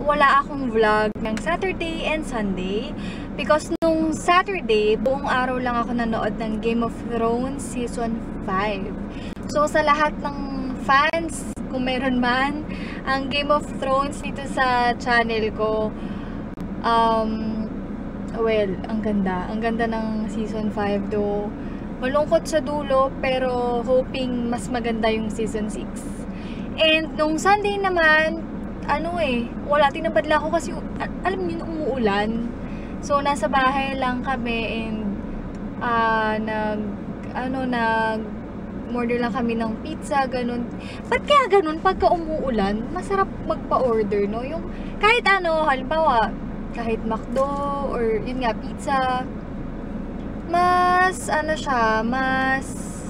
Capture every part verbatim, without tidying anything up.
wala akong vlog ng Saturday and Sunday. Because nung Saturday, buong araw lang ako nanood ng Game of Thrones Season five. So sa lahat ng fans, kung meron man, ang Game of Thrones dito sa channel ko, um, well, ang ganda. Ang ganda ng Season five do. Malungkot sa dulo, pero hoping mas maganda yung Season six. And nung Sunday naman, ano eh, wala, tinabadla ako kasi, alam niyo, umuulan. So, nasa bahay lang kami and uh, nag, ano, nag, order lang kami ng pizza, ganun. Ba't kaya ganun, pagka umuulan, masarap magpa-order, no? Yung, kahit ano, halimbawa, kahit McDo, or yun nga, pizza, mas, ano siya, mas,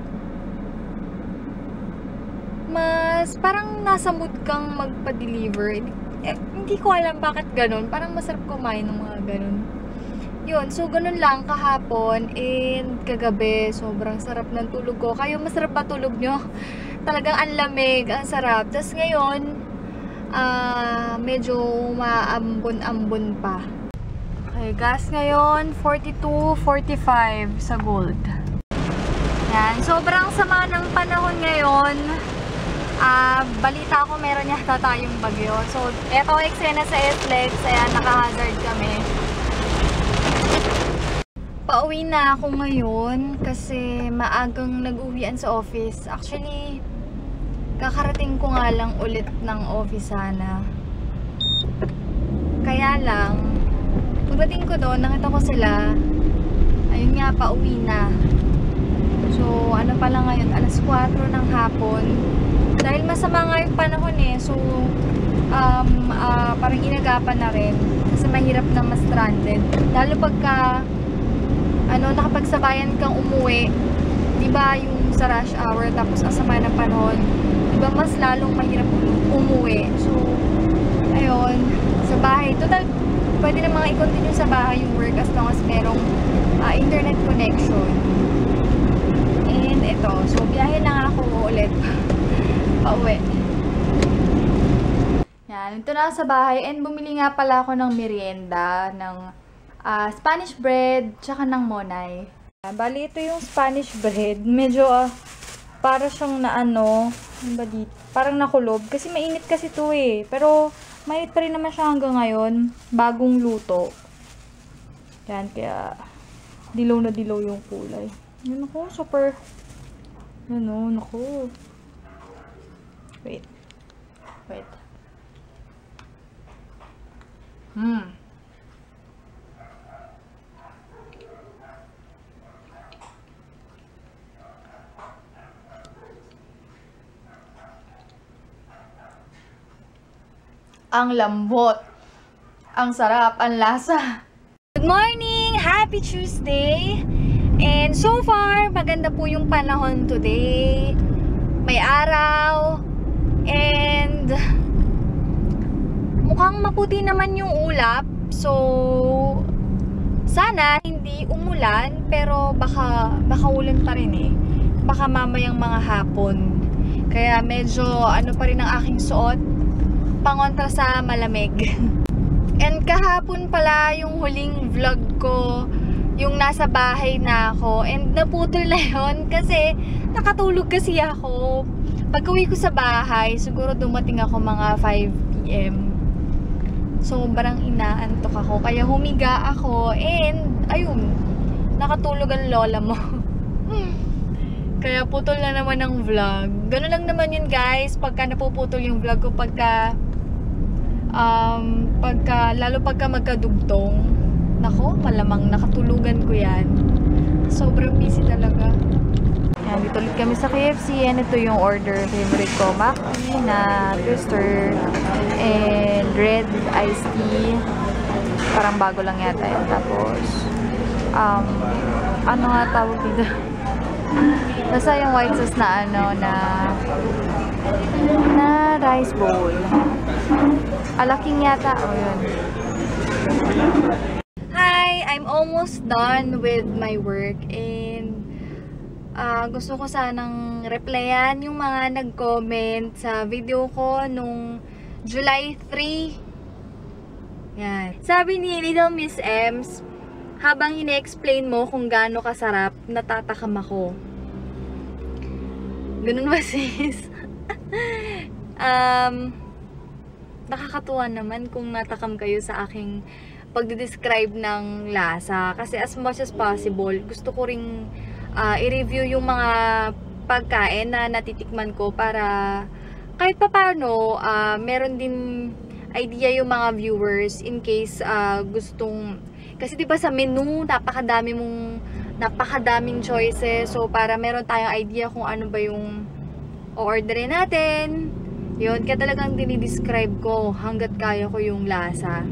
mas, parang nasa mood kang magpa-deliver. Eh, hindi ko alam bakit ganun. Parang masarap kumain ng mga ganun. Yun, so ganun lang kahapon and kagabi. Sobrang sarap ng tulog ko. Kayo, masarap ba tulog nyo? Talagang ang lamig, ang sarap. Tapos ngayon, uh, medyo maambon-ambon pa. Okay, gas ngayon, forty-two forty-five sa Gold. Yan, sobrang sama ng panahon ngayon. Uh, balita ko meron yata tayong bagyo. So, eto eksena sa S L E X, kaya naka-hazard kami. Pauwi na ako ngayon kasi maagang nag-uwian sa office. Actually, kakarating ko nga lang ulit ng office sana. Kaya lang, pagdating ko doon, nakita ko sila. Ayun nga, pauwi na. So, ano pala ngayon, alas kwatro ng hapon. Dahil masama nga yung panahon eh, so um, uh, parang inagapan na rin kasi mahirap na mas stranded. Lalo pagka ano, nakapagsabayan kang umuwi, di ba yung sa rush hour tapos ang sama ng panahon, di ba mas lalong mahirap umuwi. So, ayun, sa bahay, total, pwede na mga i-continue sa bahay yung work as long as merong uh, internet connection. And ito, so biyahe na ako ulit. Pauwi. Yan, ito na sa bahay and bumili nga pala ako ng merienda ng uh, Spanish bread tsaka ng monay. Bali, ito yung Spanish bread. Medyo uh, para siyang na ano, ba dito? Parang nakulob kasi mainit kasi ito eh. Pero mainit pa rin naman siya hanggang ngayon. Bagong luto. Yan, kaya dilaw na dilaw yung kulay. Yan ako, super. Yan o, naku. Wait. Wait. Hmm. Ang lambot. Ang sarap. Ang lasa. Good morning! Happy Tuesday! And so far, maganda po yung panahon today. May araw. And mukhang maputi naman yung ulap. So sana hindi umulan, pero baka baka ulan pa rin eh. Baka mamayang mga hapon. Kaya medyo ano pa rin ang aking suot, pangontra sa malamig. And kahapon pala yung huling vlog ko, yung nasa bahay na ako. And naputol na yun kasi nakatulog kasi ako. Pag-uwi ko sa bahay, siguro dumating ako mga five p m Sobrang inaantok ako. Kaya humiga ako and ayun, nakatulog ang lola mo. Kaya putol na naman ang vlog. Ganun lang naman yun guys, pagka napuputol yung vlog ko, pagka um, pagka, lalo pagka magkadugtong. Nako, malamang nakatulugan ko yan. Sobrang busy talaga. Yan, dito ulit kami sa K F C and ito yung order. Favorite ko, Mackie na twister and red iced tea. Parang bago lang yata yun. Tapos, um, ano nga tawag dito? Nasa yung white sauce na ano, na na rice bowl. Alaking yata. O, yun. Hi! I'm almost done with my work and uh, gusto ko sanang replyan yung mga nag-comment sa video ko nung July three Yan. Sabi ni Little Miss Ems, habang ine-explain mo kung gaano kasarap, natatakam ako. Ganun ba, sis? um, nakakatuwa naman kung natakam kayo sa aking pagde-describe ng lasa. Kasi as much as possible, gusto ko ring uh, i-review yung mga pagkain na natitikman ko para kahit papano, uh, meron din idea yung mga viewers in case uh, gustong, kasi diba sa menu napakadami mong napakadaming choices, so para meron tayong idea kung ano ba yung o-orderin natin. Yun, kaya talagang dinidescribe ko hanggat kaya ko yung lasa.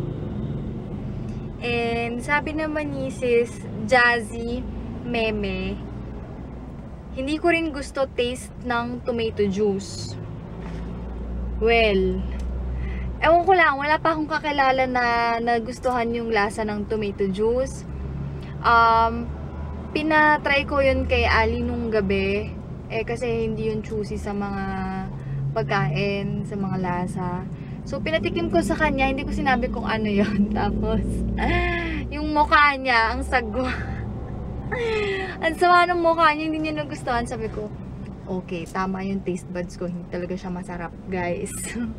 And sabi naman ni sis Jazzy Meme, hindi ko rin gusto taste ng tomato juice. Well, ewan ko lang, wala pa akong kakilala na nagustuhan yung lasa ng tomato juice. Um, pinatry ko yun kay Ali nung gabi. Eh, kasi hindi yun choosy sa mga pagkain, sa mga lasa. So, pinatikim ko sa kanya, hindi ko sinabi kung ano yun. Tapos, yung mukha niya, ang sagwa. Ang sama ng mukha niya, hindi niya nagustuhan. Sabi ko, okay, tama yung taste buds ko. Hindi talaga siya masarap, guys.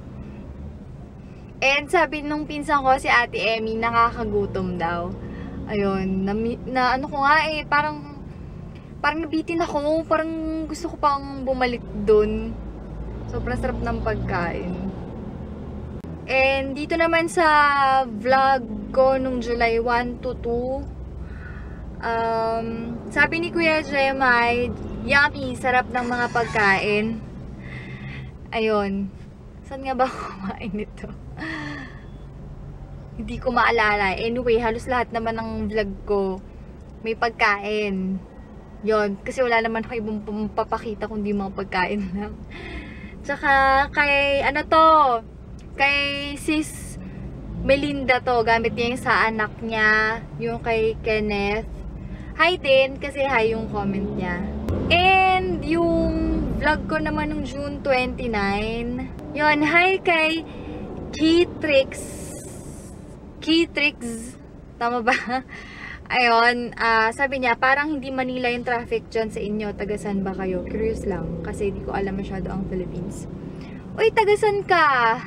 And sabi nung pinsan ko, si Ate Emmy, nakakagutom daw. Ayun, na, na ano ko nga eh, parang parang nabitin ako, parang gusto ko pang bumalik dun. Sobrang sarap ng pagkain. And dito naman sa vlog ko nung July one to two, um, sabi ni Kuya Jemay, yummy, sarap ng mga pagkain. Ayun. Saan nga ba kumain nito? Hindi ko maalala. Anyway, halos lahat naman ng vlog ko may pagkain. Yon, kasi wala naman ako ibang papakita kundi mga pagkain lang. Tsaka kay ano to, kay sis Melinda to, gamit niya yung sa anak niya, yung kay Kenneth. Hi din, kasi hi yung comment niya. And yung vlog ko naman nung June twenty-nine, yon, hi kay Keytrix. Keytrix, tama ba? Ayun, uh, sabi niya, parang hindi Manila yung traffic dyan sa inyo. Tagasan ba kayo? Curious lang, kasi hindi ko alam masyado ang Philippines. Uy, tagasan ka?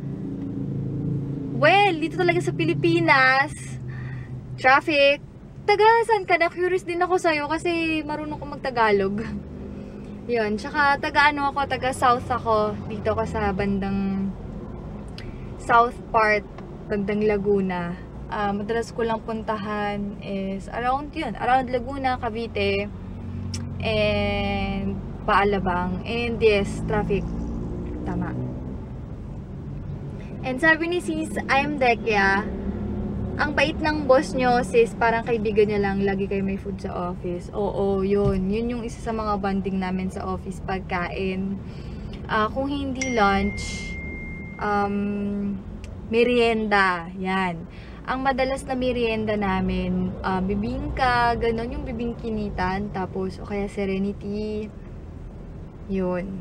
Well, dito talaga sa Pilipinas, traffic. Tagasan ka na? Curious din ako sa'yo kasi marunong ko magtagalog. Yun, tsaka taga ano ako, taga south ako. Dito ko sa bandang south part, bandang Laguna. Uh, madalas ko lang puntahan is around yun, around Laguna, Cavite, and Paalabang. And yes, traffic. Tama. And sabi ni sis, I'm Dekya, ang bait ng boss nyo, sis, parang kaibigan niya lang, lagi kayo may food sa office. Oo, yun. Yun yung isa sa mga bonding namin sa office, pagkain. Uh, kung hindi lunch, um, merienda. Yan. Ang madalas na merienda namin, uh, bibingka, ganon yung bibingkinitan, tapos o kaya Serenity, yun.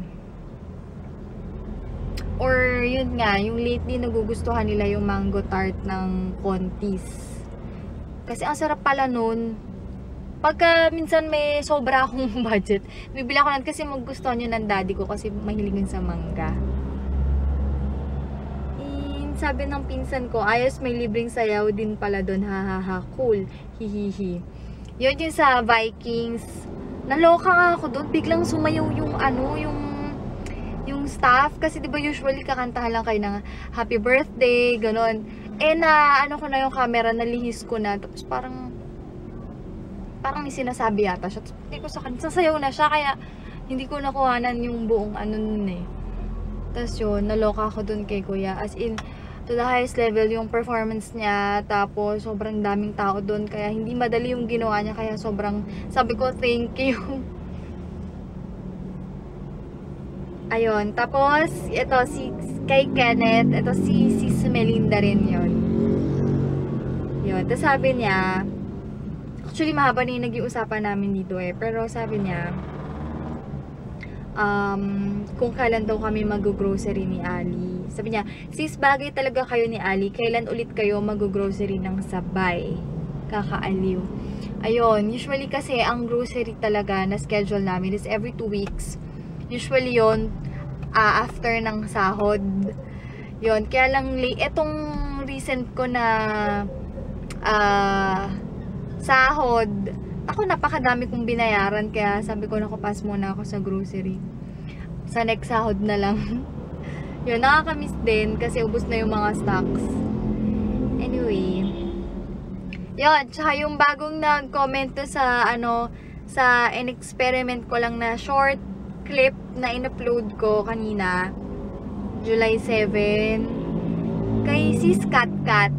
Or yun nga, yung lately nagugustuhan nila yung mango tart ng Contis. Kasi ang sarap pala nun. Pagka minsan may sobra akong budget, bibili ako nun kasi magustuhan yun ng daddy ko kasi mahilig yun sa mangga. Sabi ng pinsan ko, ayos, may libreng sayaw din pala doon, hahaha, cool, hihihi. Yun yung sa Vikings. Naloka nga ako doon, biglang sumayaw yung ano, yung yung staff, kasi diba usually kakantahan lang kayo ng happy birthday, ganon. Eh na, ano ko na yung camera, nalihis ko na, tapos parang parang may sinasabi yata siya, tapos hindi ko sa kanya, sasayaw na siya, kaya hindi ko nakuhanan yung buong ano nun eh. Tapos yun, naloka ako doon kay kuya, as in, to the highest level yung performance niya, tapos sobrang daming tao doon, kaya hindi madali yung ginawa niya, kaya sobrang sabi ko thank you. Ayun, tapos ito si kay Kenneth, ito si si Melinda rin yun. Yun, tapos sabi niya, actually mahaba na yung nag-iusapan namin dito eh, pero sabi niya, um, kung kailan daw kami mag-grocery ni Ali. Sabi niya, sis, bagay talaga kayo ni Ali. Kailan ulit kayo mag-grocery ng sabay? Kakaaliw. Ayun, usually kasi ang grocery talaga na schedule namin is every two weeks. Usually yon uh, after ng sahod. Yon, kaya lang etong recent ko na uh, sahod, ako napakadami kong binayaran, kaya sabi ko nakupas muna ako sa grocery. Sa next sahod na lang. Yun, nakakamiss din kasi ubos na yung mga stocks. Anyway. Yun, tsaka yung bagong nag-comment to sa ano, sa in-experiment ko lang na short clip na in-upload ko kanina, July seventh, kay Sis Kat Kat.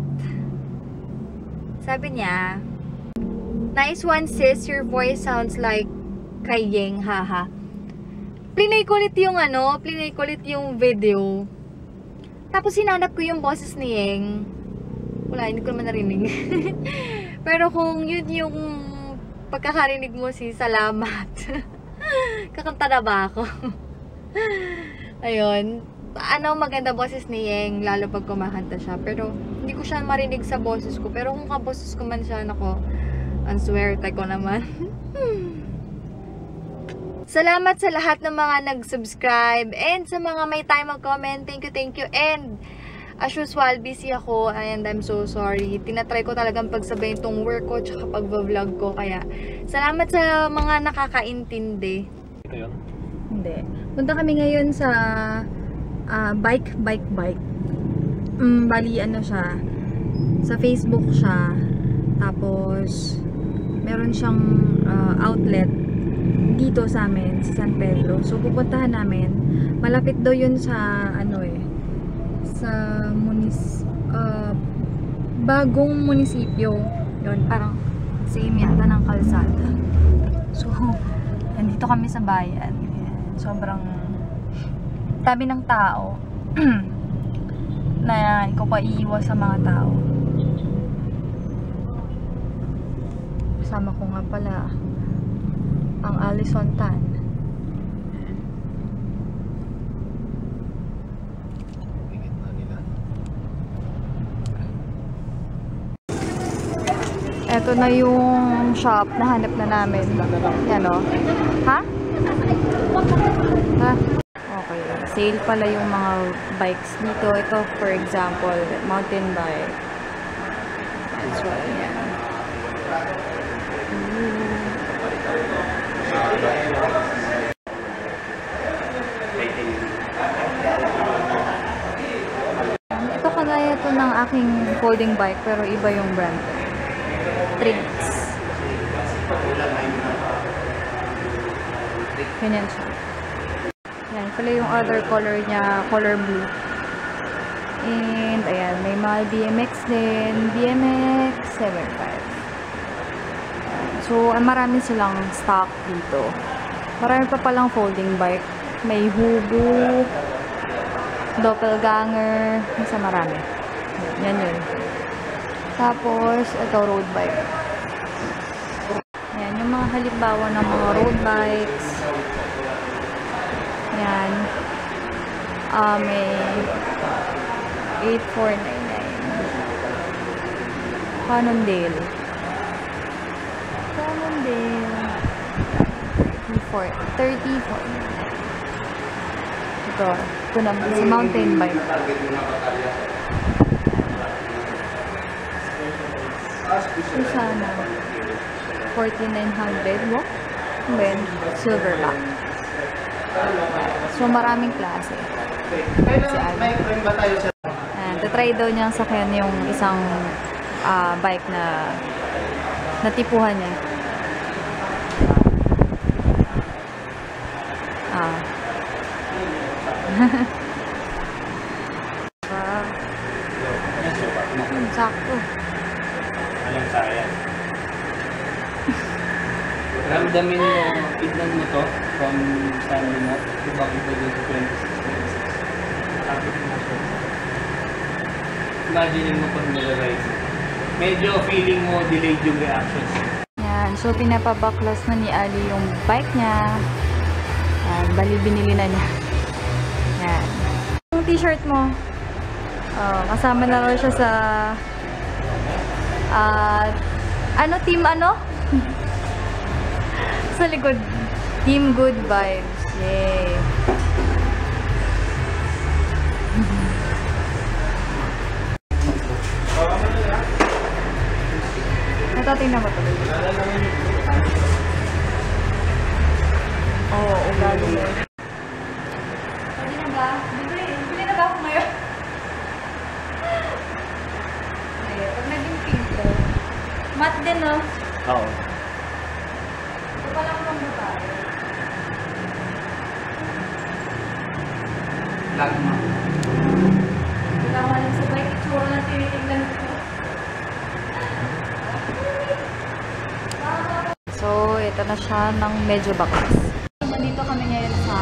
Sabi niya, nice one sis, your voice sounds like kay Yeng, haha. Plinay ko ulit yung ano, plinay ko ulit yung video. Tapos hinanap ko yung boses ni Yeng. Wala, hindi ko naman narinig. Pero kung yun yung pagkakarinig mo, si salamat. Kakanta na ba ako? Ayun. Ano, maganda boses ni Yeng, lalo pag kumakanta siya. Pero hindi ko siya marinig sa boses ko. Pero kung kaboses ko man siya, nako, ang swerte ko naman. Salamat sa lahat ng mga nag-subscribe and sa mga may time mag-comment. Thank you, thank you. And as usual, busy ako and I'm so sorry. Tinatry ko talagang pagsabayin tong work ko tsaka pag-vlog ko. Kaya salamat sa mga nakakaintindi. Ito yun? Hindi. Punta kami ngayon sa uh, bike, bike, bike. Um, bali ano siya. Sa Facebook siya. Tapos meron siyang uh, outlet dito sa amin, sa San Pedro. So pupuntahan namin. Malapit daw yun sa ano eh, sa munis uh, bagong munisipyo. Yun, parang same yata ng kalsada. So nandito kami sa bayan. Sobrang tabi ng tao na ikaw pa iiwas sa mga tao. Kasama ko nga pala ang Alison Tan. Ito na yung shop na hanap na namin. Yan o. Ha? Ha? Okay. Sale pala yung mga bikes dito. Ito, for example, mountain bike. That's why, yan. Ito kagaya to ng aking folding bike pero iba yung brand. Tricks. Ganyan siya. Yan pala yung other color niya, color blue. And ayan, may mga B M X din, B M X seventy-five. So, marami silang stock dito. Marami pa palang folding bike. May Hubu, Doppelganger, isa marami. Yan yun. Tapos, ito road bike. Yan, yung mga halimbawa ng mga road bikes. Yan. Uh, may eight four nine nine. Cannondale. thirty-four. Ito. Ito naman sa mountain bike. Ito sana. forty-nine hundred. What? Then, silverback. So, maraming klase. Si Ali. And, tatry daw niyang sakyan yung isang uh, bike na natipuhan niya. Ah. Ah. Sakto. Anong sayang? Ramdamin mo, tignan mo to from standing up. Diba kita dito sa twenty-six twenty-six? Imagine mo pag nila-ride. Medyo feeling mo delayed yung reactions. Yan. So, pinapabaklas na ni Ali yung bike niya. Yan, bali binili na niya. Yan. Yung t-shirt mo, oh, kasama na raw siya sa ah, ano, team ano? Sa likod. Team Good Vibes. Yay. Ito, tingnan mo to. Oo, oh, ugali mo. Pwede na ba? Bili, bili na ba ako ngayon? Eh, pag naging pink to, matte din, no? Oo. Ito pa lang ng babae. Lag mo. Kailangan lang sa bike, itsura na tinitingnan ko. So, ito na siya ng medyo bakas. Nandito kami ngayon sa...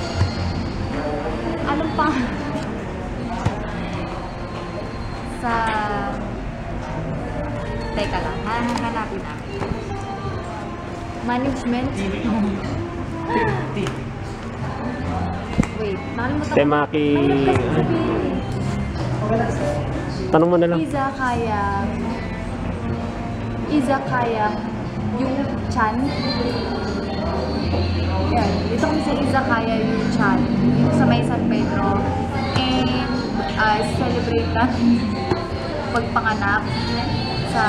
Anong pa? Sa... Teka lang, hahanapin namin. Management? Wait, nakalimutan ko. Temaki. Mahirap kasi sabihin. Tanong mo na lang. Izakaya. Izakaya. Yung Chan. Yan. Dito kami sa Izakaya yung Chan. Dito sa may San Pedro. And uh, celebrate na pagpanganak sa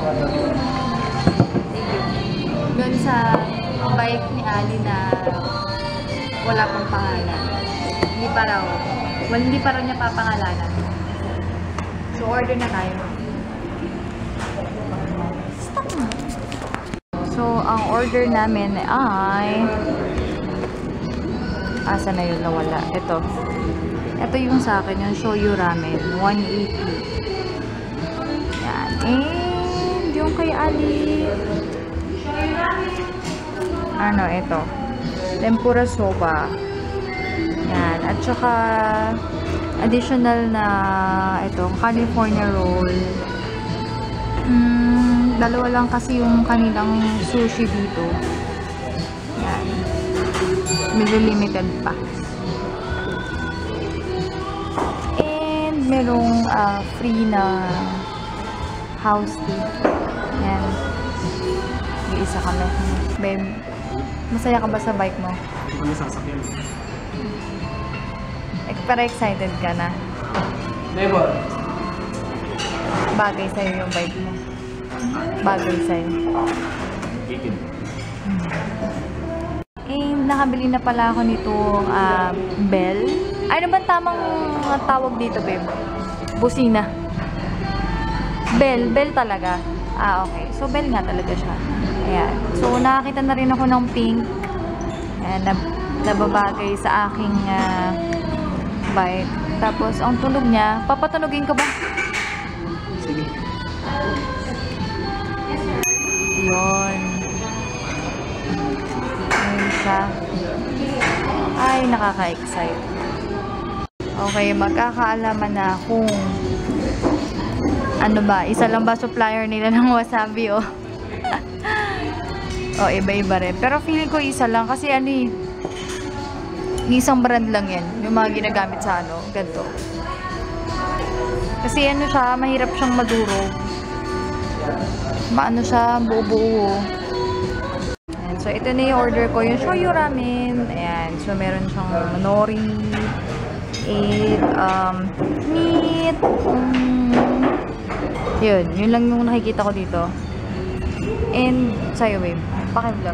doon sa bike ni Ali na wala pang pangalan. Hindi pa raw. Well, hindi pa raw niya papangalanan. So, order na tayo. Stop na. So, ang order namin ay... Asa na yun nawala? Ito. Ito yung sa akin, yung shoyu ramen. one eighty. Yan. And yung kay Ali. Ano, ito. Tempura soba. Yan. At saka additional na ito, California roll. Mm, dalawa lang kasi yung kanilang sushi dito. Yan. Medyo limited pa. And merong uh, free na house tea. Yan. May isa kami. Babe, masaya ka ba sa bike mo? Hindi ko nasasakyan. Eh, para excited ka na. Neighbor. Bagay sa'yo yung bike mo. Bagay sa'yo. Ikin. Eh, nakabili na pala ako nitong uh, bell. Ay, ano ba tamang tawag dito, babe? Busina. Bell. Bell talaga. Ah, okay. So, bell nga talaga siya. Ayan. So, nakakita na rin ako ng pink. Ayan, na nababagay sa aking uh, bike. Tapos, ang tunog niya, papatunogin ko ba? Sige. Yun. Ayun siya. Ay, nakaka-excite. Okay, magkakaalaman na kung ano ba, isa lang ba supplier nila ng wasabi, oh. O, oh, iba-iba rin. Pero feeling ko isa lang kasi ano eh, isang brand lang yan. Yung mga ginagamit sa ano, ganito. Kasi ano siya, mahirap siyang maduro. Maano siya, buo-buo. Ayan, so, ito na yung order ko. Yung shoyu ramen. Ayan. So, meron siyang nori. And, um, meat. Um, yun. Yun lang yung nakikita ko dito. And, sa'yo, babe. Paki-vlog.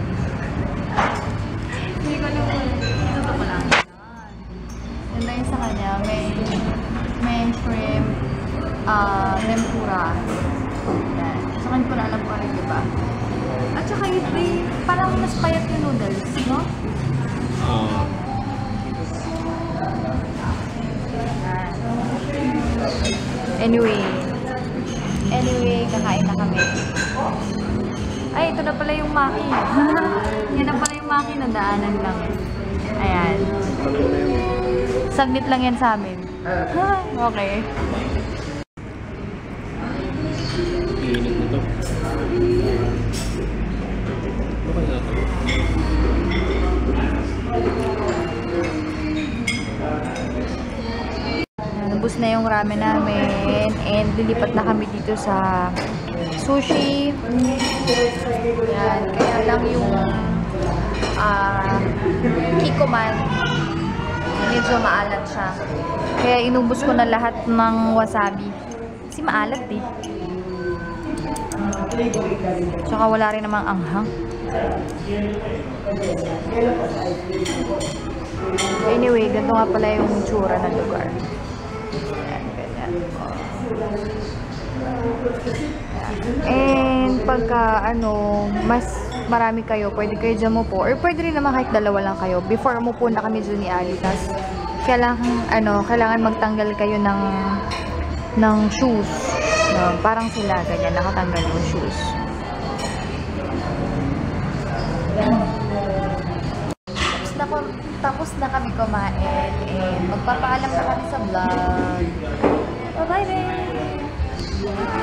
Hindi ko lang. Ito ko lang. Yun na yung sa kanya. May, may shrimp, uh, tempura. Yan. So, kanil ko na alam ko rin, diba? At saka yung may, parang mas payat yung noodles, no? Oo. Anyway. Anyway, kakain na kami. Ay, ito na pala yung maki. Yan na pala yung maki na daanan lang. Ayan. Saglit lang yan sa amin. Okay. Iinit na to. Ano kaya ito? ubos na yung ramen namin and lilipat na kami dito sa sushi. Yan. Kaya lang yung ah Kikoman medyo maalat siya. Kaya inubos ko na lahat ng wasabi. Kasi maalat eh. Tsaka wala rin namang anghang. Anyway, ganito nga pala yung tsura ng lugar. Ayan, ganyan. And pagka ano, mas marami kayo, pwede kayo dyan mo po. Or pwede rin naman kahit dalawa lang kayo. Before mo po na kami dyan ni Ali. Tas, kailangan, ano, kailangan magtanggal kayo ng ng shoes. No, parang sila, ganyan, nakatanggal yung shoes. Tapos na, ko, tapos na kami kumain. And magpapaalam na kami sa vlog. Bye-bye, babe!